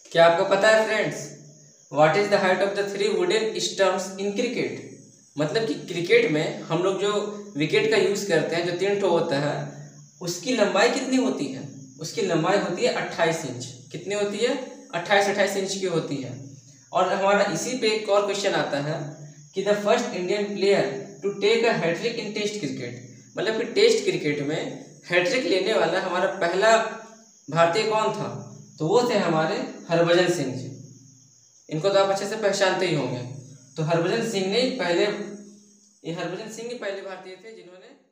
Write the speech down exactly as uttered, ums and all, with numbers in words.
क्या आपको पता है friends, what is the height of the three wooden stumps in cricket? मतलब कि क्रिकेट में हम लोग जो विकेट का यूज करते हैं, जो तीन ठो होता है, उसकी लंबाई कितनी होती है? उसकी लंबाई होती है अट्ठाईस इंच। कितनी होती है? अट्ठाईस अट्ठाईस इंच की होती है। और हमारा इसी पे एक और क्वेश्चन आता है कि the first Indian player to take a hattrick in test cricket, मतलब कि टेस्ट क्रिकेट में हैट्रिक लेने वाला हमारा पहला भारतीय कौन था? तो वो थे हमारे हरभजन सिंह जी। इनको तो आप अच्छे से पहचानते ही होंगे। तो हरभजन सिंह ने पहले ये हरभजन सिंह ही पहले भारतीय थे जिन्होंने